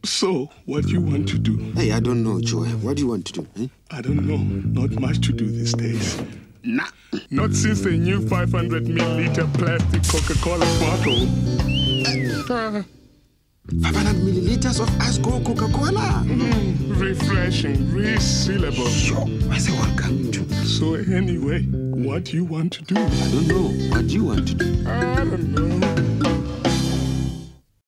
So, what do you want to do? Hey, I don't know, Joy. What do you want to do? Eh? I don't know. Not much to do these days. Nah. Not since the new 500 milliliter plastic Coca-Cola bottle. 500 milliliters of ice cold Coca-Cola. Refreshing, resealable. Sure. Where's the one coming to? So anyway, what do you want to do? I don't know. What do you want to do? I don't know.